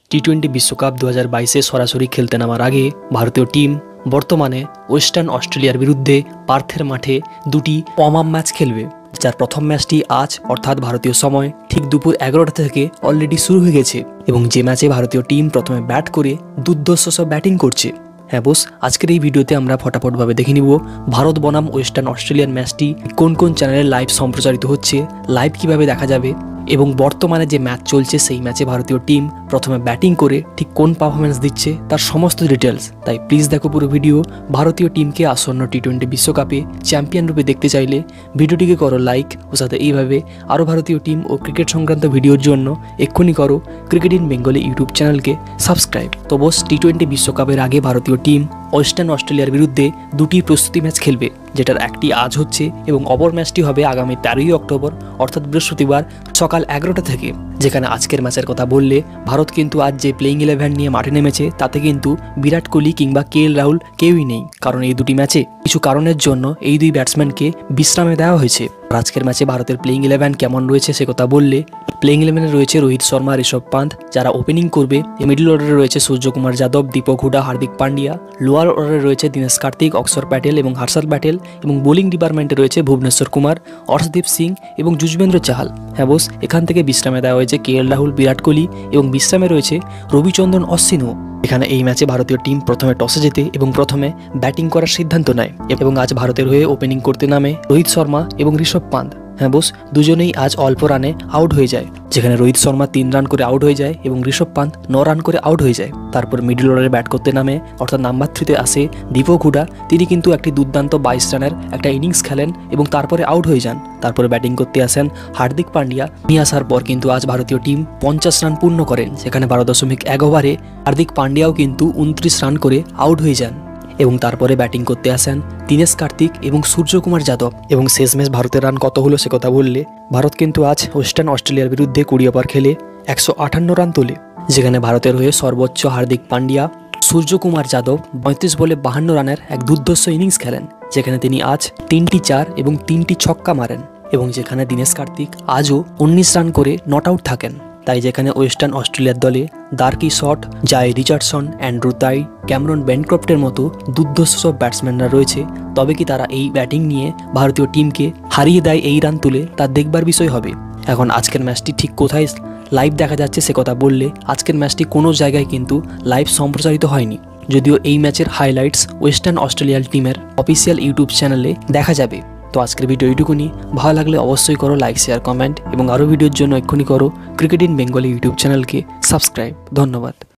টি-20 বিশ্বকাপ 2022-এ সরাসরি খেলতে নামার আগে ভারতীয় টিম বর্তমানে ওয়েস্টার্ন অস্ট্রেলিয়ার বিরুদ্ধে পার্থের মাঠে দুটি ওয়ার্ম ম্যাচ খেলবে, যার প্রথম ম্যাচটি আজ অর্থাৎ ভারতীয় সময় ঠিক দুপুর 11টা থেকে অলরেডি শুরু হয়ে গেছে এবং যে ম্যাচে ভারতীয় টিম প্রথমে ব্যাট করে দুর্ধর্ষ সব ব্যাটিং করছে। হ্যাঁ বস, আজকের এই ভিডিওতে আমরা ফটাফটভাবে দেখে নিব ভারত বনাম ওয়েস্টার্ন অস্ট্রেলিয়ান ম্যাচটি কোন কোন চ্যানেলে লাইভ সম্প্রচারিত হচ্ছে, লাইভ কিভাবে দেখা যাবে এবং বর্তমানে যে ম্যাচ চলছে সেই ম্যাচে ভারতীয় টিম প্রথমে ব্যাটিং করে ঠিক কোন পারফরমেন্স দিচ্ছে তার সমস্ত ডিটেলস। তাই প্লিজ দেখো পুরো ভিডিও। ভারতীয় টিমকে আসন্ন টি-20 বিশ্বকাপে চ্যাম্পিয়ন রূপে দেখতে চাইলে ভিডিওটিকে করো লাইক ও সাথে এইভাবে আরও ভারতীয় টিম ও ক্রিকেট সংক্রান্ত ভিডিওর জন্য এক্ষুনি করো ক্রিকেট ইন বেঙ্গলি ইউটিউব চ্যানেলকে সাবস্ক্রাইব। তো বস, টি-20 বিশ্বকাপের আগে ভারতীয় টিম ওয়েস্টার্ন অস্ট্রেলিয়ার বিরুদ্ধে দুটি প্রস্তুতি ম্যাচ খেলবে, যেটার একটি আজ হচ্ছে এবং অপর ম্যাচটি হবে আগামী 13ই অক্টোবর অর্থাৎ বৃহস্পতিবার সকাল 11টা থেকে। যেখানে আজকের ম্যাচের কথা বললে ভারত কিন্তু আজ যে প্লেইং 11 নিয়ে মাঠে নেমেছে তাতে কিন্তু বিরাট কোহলি কিংবা কে.এল. রাহুল কেউই নেই, কারণ এই দুটি ম্যাচে কিছু কারণের জন্য এই দুই ব্যাটসম্যানকে বিশ্রামে দেওয়া হয়েছে। আজকের ম্যাচে ভারতের প্লেইং 11 কেমন রয়েছে সে কথা বললে প্লেইং 11-এ রয়েছে রোহিত শর্মা, ঋষভ পান্থ যারা ওপেনিং করবে। মিডল অর্ডারে রয়েছে সূর্যকুমার যাদব, দীপক হুডা, হার্দিক পান্ডিয়া। লোয়ার অর্ডারে রয়েছে দীনেশ কার্তিক, অক্ষর প্যাটেল এবং হর্ষল প্যাটেল এবং বোলিং ডিপার্টমেন্টে রয়েছে ভুবনেশ্বর কুমার, অর্শদীপ সিং এবং যুজবেন্দ্র চাহাল। হ্যাঁ বস, এখান থেকে বিশ্রামে দেওয়া হয়েছে কে.এল. রাহুল, বিরাট কোহলি এবং বিশ্রামে রয়েছে রবিচন্দ্রন অশ্বিনও। এখানে এই ম্যাচে ভারতীয় টিম প্রথমে টসে জেতে এবং প্রথমে ব্যাটিং করার সিদ্ধান্ত নেয় এবং আজ ভারতের হয়ে ওপেনিং করতে নামে রোহিত শর্মা এবং ঋষভ পান্থ। হ্যাঁ বস, দুজনেই আজ অল্প রানে আউট হয়ে যায়, যেখানে রোহিত শর্মা 3 রান করে আউট হয়ে যায় এবং ঋষভ পান্থ 9 রান করে আউট হয়ে যায়। তারপর মিডল অর্ডারে ব্যাট করতে নামে অর্থাৎ নাম্বার 3-তে আসে দীপক হুডা। তিনি কিন্তু একটি দুর্দান্ত 22 রানের একটা ইনিংস খেলেন এবং তারপরে আউট হয়ে যান। তারপরে ব্যাটিং করতে আসেন হার্দিক পান্ডিয়া। নিয়ে আসার পর কিন্তু আজ ভারতীয় টিম 50 রান পূর্ণ করেন, সেখানে 12.1 ওভারে হার্দিক পান্ডিয়াও কিন্তু 29 রান করে আউট হয়ে যান এবং তারপরে ব্যাটিং করতে আসেন দীনেশ কার্তিক এবং সূর্যকুমার যাদব। এবং শেষমেশ ভারতের রান কত হলো সে কথা বললে ভারত কিন্তু আজ ওয়েস্টার্ন অস্ট্রেলিয়ার বিরুদ্ধে 20 ওভার খেলে 158 রান তোলে, যেখানে ভারতের হয়ে সর্বোচ্চ হার্দিক পান্ডিয়া সূর্যকুমার যাদব 35 বলে 52 রানের এক দুর্ধর্ষ ইনিংস খেলেন, যেখানে তিনি আজ 3টি 4 এবং 3টি ছক্কা মারেন এবং যেখানে দীনেশ কার্তিক আজও 19 রান করে নট আউট থাকেন। তাই যেখানে ওয়েস্টার্ন অস্ট্রেলিয়ার দলে D'Arcy Short, Jhye Richardson, Andrew Tye, Cameron বেনক্রফটের মতো দুর্ধর্ষ সব ব্যাটসম্যানরা রয়েছে, তবে কি তারা এই ব্যাটিং নিয়ে ভারতীয় টিমকে হারিয়ে দেয় এই রান তুলে তা দেখবার বিষয় হবে। এখন আজকের ম্যাচটি ঠিক কোথায় লাইভ দেখা যাচ্ছে সে কথা বললে আজকের ম্যাচটি কোনো জায়গায় কিন্তু লাইভ সম্প্রচারিত হয়নি, যদিও এই ম্যাচের হাইলাইটস ওয়েস্টার্ন অস্ট্রেলিয়ার টিমের অফিসিয়াল ইউটিউব চ্যানেলে দেখা যাবে। তো আজকের ভিডিও এইটুকুনি। ভালো লাগলে অবশ্যই করো লাইক, শেয়ার, কমেন্ট এবং আরও ভিডিওর জন্য এক্ষুনি করো ক্রিকেট ইন বেঙ্গলি ইউটিউব চ্যানেলকে সাবস্ক্রাইব। ধন্যবাদ।